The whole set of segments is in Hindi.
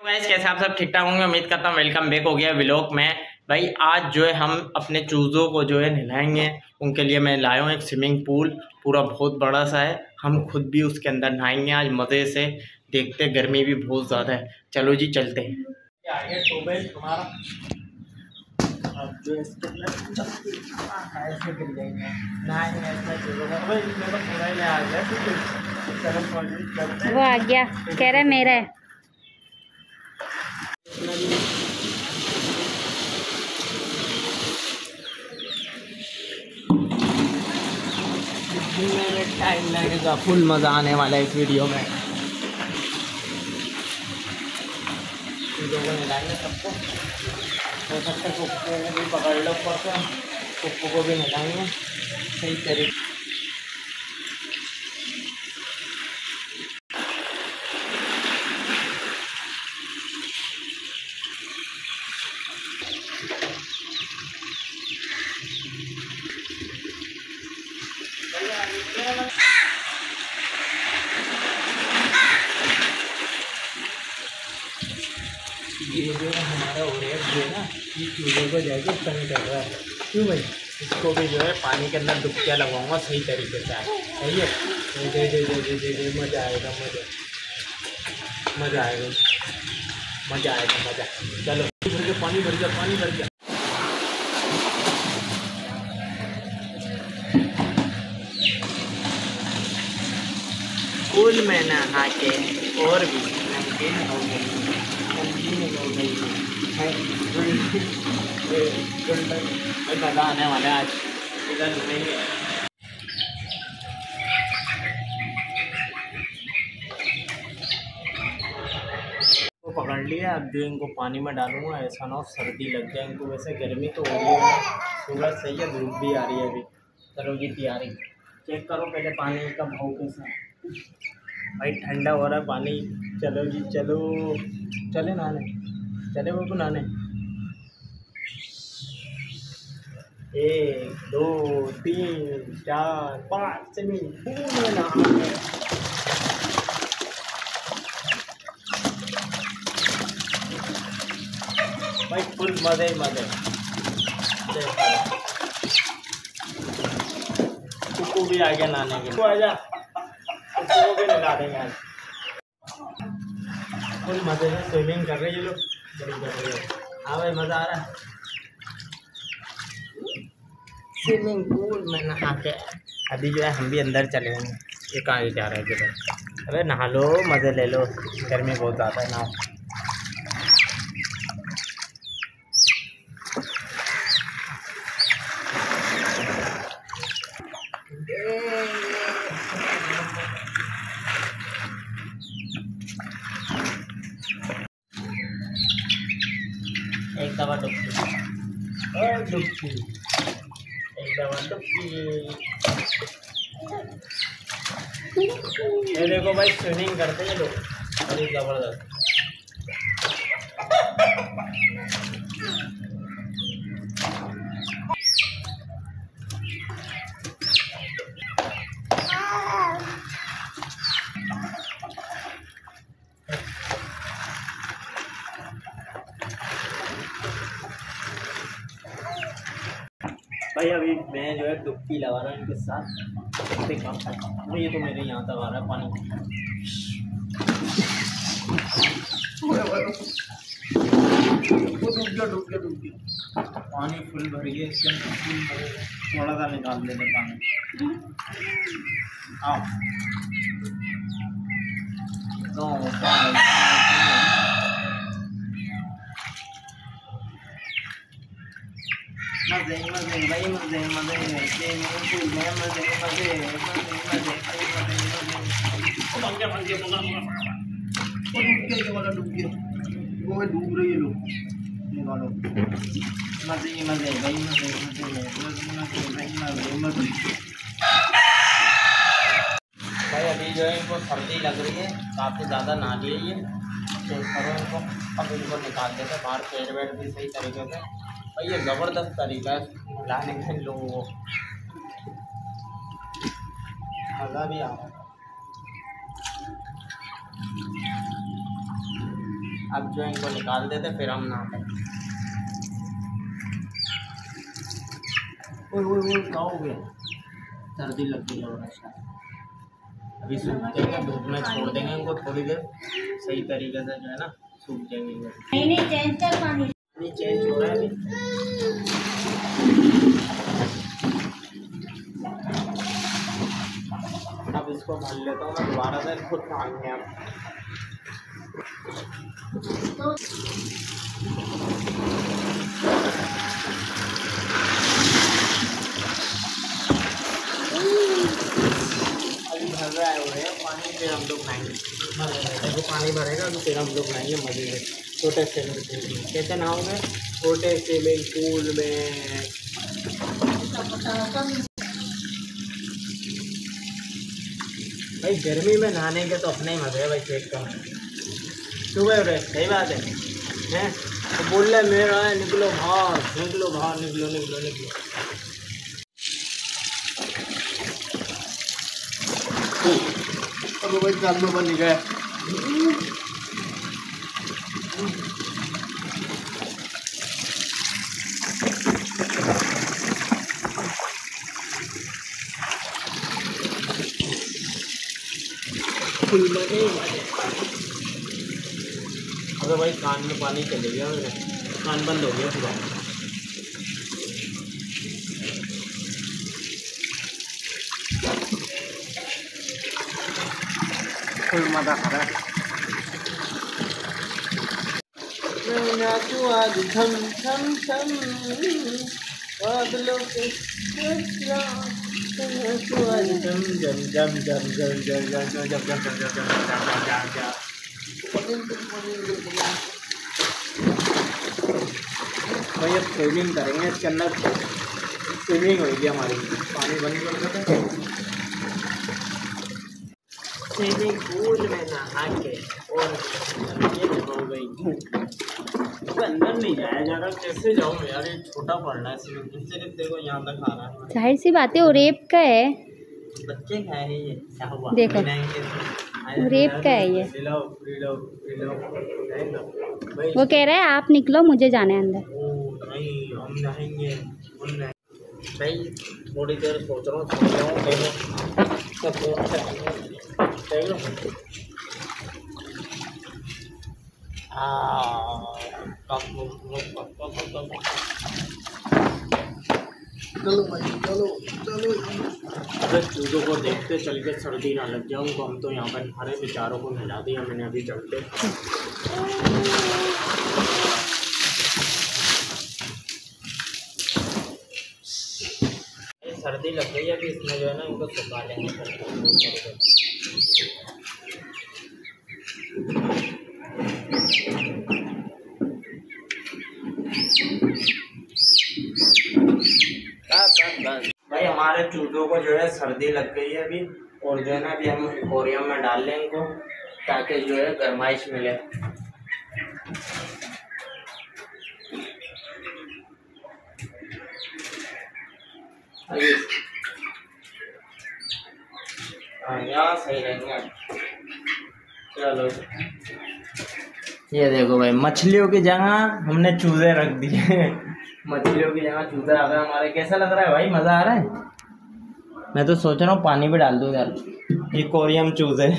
गाइस कैसे आप सब ठीक ठाक होंगे। उम्मीद करता हूँ वेलकम बैक हो गया व्लॉग में। भाई आज जो है हम अपने चूज़ों को जो है नहलाएंगे। उनके लिए मैं लाया हूँ एक स्विमिंग पूल, पूरा बहुत बड़ा सा है। हम खुद भी उसके अंदर नहाएंगे आज मज़े से। देखते गर्मी भी बहुत ज़्यादा है, चलो जी चलते हैं। तुम्हारा अब जो इसके ऐसे गिर जाएंगे वो आ गया, कह रहा है मेरा है। टाइम लगेगा, फुल मज़ा आने वाला है इस वीडियो में। लोगों ने लाएंगे सबको, हो सकता है कुक्कू को भी पकड़ लो, पर कुक्कू को भी नहलाएंगे सही तरीके। ये जो हमारा हो रहा है जो है ना, ये चूज़ों को जाएगा तंग कर रहा है। क्यों भाई, इसको भी जो है पानी के अंदर डुबकियाँ लगाऊंगा सही तरीके से। सही है, दे दे दे दे दे दे, मज़ा आएगा, मज़ा आएगा, मज़ा आएगा, मज़ा। चलो भर के पानी भर गया, पानी भर गया। पूल में नहा के और भी नमकीन हो गई, मज़ा आने वाला है आज इधर नहीं। तो पकड़ लिया, अब जो इनको पानी में डालूंगा, ऐसा ना हो सर्दी लग जाए इनको। वैसे गर्मी तो हो रही है, सुबह सही है, धूप भी आ रही है अभी। करो जी तैयारी, चेक करो पहले पानी का भाव कैसा है। भाई ठंडा हो रहा है पानी। चलो जी चलो, चले नहाने, चले बाबू नहाने। 1 2 3 4 5 स्विमिंग पूल में नहाने। भाई फुल मज़े ही मज़े। कुक्कू भी आ गया नहाने के लिए, आजा कुक्कू को भी नहा देंगे आज। फुल मज़े से स्विमिंग कर रहे हैं ये लोग, बड़ी कर रही है। हाँ भाई मज़ा आ रहा है स्विमिंग पूल में नहा के। अभी जो है हम भी अंदर चले जाएंगे। ये कहाँ जा रहा है किधर? अरे नहा लो, मज़े ले लो, गर्मी बहुत ज़्यादा है ना। एक दवा डुबकी और डुबकी, एक दवा डुबकी। ये देखो भाई स्विमिंग करते हैं लोग, बड़ी ज़बरदस्त। भाई अभी मैं जो है डुबकी लगा रहा हूँ इनके साथ, देखते काम करता हूँ। ये तो मेरे यहाँ तक आ रहा है पानी। डूब गया पानी फुल भर गया, इसके अंदर फुल भरे, थोड़ा सा निकाल देते पानी। आओ मज़े मज़े भाई, मज़े मज़े स्विमिंग पूल में, मज़े मज़े मज़े मज़े। डूब गया वो डूब रही है लोग, निकालो। मज़े मज़े भाई, मज़े मज़े मज़े भाई, मज़े मज़े। भाई अभी जो है इनको सर्दी लग रही है, काफ़ी ज़्यादा नहा लिए ये। चेक करो इनको, अब इनको निकाल देते बाहर, पेट वेट भी सही तरीके से। भाई ये ज़बरदस्त तरीका है लाने के लोगों को, मज़ा भी आ रहा है। अब जो इनको निकाल देते फिर हम नहाते। क्या हो गया? सर्दी लग गई है। अभी सूख जाएंगे, धूप में छोड़ देंगे इनको थोड़ी देर, सही तरीके से जो है ना सूख जाएंगे। नहीं चेंज कर, पानी नहीं चेंज हो रहा है अभी। अब इसको भर लेता हूँ मैं दोबारा से, खुद खाएंगे आप। भर रहा है पानी, फिर हम लोग खाएंगे। देखो पानी भरेगा तो फिर हम लोग खाएंगे मजे से। छोटे स्विमिंग पूल में कैसे नहाओगे? छोटे स्विमिंग पूल में। भाई गर्मी में नहाने के तो अपने ही मजे है भाई, पेट का सुबह रहे, सही बात है तो बोल रहे मेरा है निकलो बाहर, निकलो बाहर, निकलो निकलो निकलो। अब भाई काम में बन गया। अरे भाई कान में पानी चले गया, मेरे कान बंद हो गया पूरा। फुल मजा आ रहा है। आज झम झम झम बादलों के भाई अब स्विमिंग करेंगे, इसके अंदर स्विमिंग होगी हमारी। पानी बंद कर देते हैं, स्विमिंग पूल में नहा के और ये हो गई। अंदर नहीं जाया जा रहा, कैसे जाऊँ यार, ये छोटा पड़ना है स्विमिंग पूल। सिर्फ देखो यहाँ तक आ रहा है। जाहिर सी बात है, वो रेप का है। बच्चे का है ये, क्या हुआ? देखो रेप का है ये। वो कह रहा है आप निकलो, मुझे जाना है अंदर। नहीं हम नहाएंगे भाई। थोड़ी देर सोच रहा हूँ, सो जाऊँ। चलो भाई चलो चलो। अरे चूजों को देखते चल के सर्दी ना लग जाए उनको। हम तो यहाँ पर हमारे बेचारों को मिला दिया मैंने अभी चलते। सर्दी लग गई है अभी, इसमें जो है ना इनको सुखा लेंगे। भाई हमारे चूजों को जो है सर्दी लग गई है अभी, और जो है ना अभी हम एक्वेरियम में डाल लें इनको, ताकि जो है गर्माइश मिले। हाँ यहाँ सही रहेंगे। चलो ये देखो भाई, मछलियों की जगह हमने चूजे रख दिए। मछलियों की जगह चूजे आ गए हमारे। कैसा लग रहा है भाई, मज़ा आ रहा है? मैं तो सोच रहा हूँ पानी भी डाल दूँ यार, एक्वेरियम चूजे।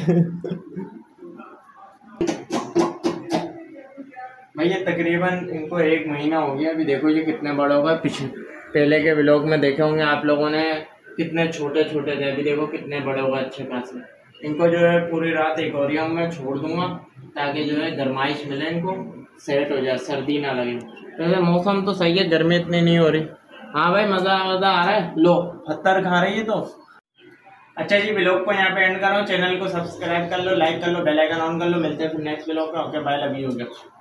भाई ये तकरीबन इनको 1 महीना हो गया अभी। देखो ये कितने बड़े हो गए। पहले के व्लॉग में देखे होंगे आप लोगों ने, कितने छोटे छोटे थे। अभी देखो कितने बड़े हो गए अच्छे खासे। इनको जो है पूरी रात एक्वेरियम में छोड़ दूंगा, ताकि जो है गर्माइश मिले इनको, सेट हो जाए, सर्दी ना लगे। वैसे मौसम तो सही है, गर्मी इतनी नहीं हो रही। हाँ भाई मज़ा आ रहा है। लो पत्थर खा रही है तो। अच्छा जी, व्लॉग को यहाँ पे एंड कर रहा हूँ। चैनल को सब्सक्राइब कर लो, लाइक कर लो, बेल आइकन ऑन कर लो। मिलते हैं फिर नेक्स्ट व्लॉग में। ओके बाय, लव यू हो गया।